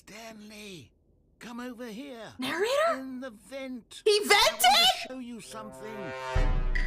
Stanley, come over here. Narrator? In the vent. He I want vented? to show you something.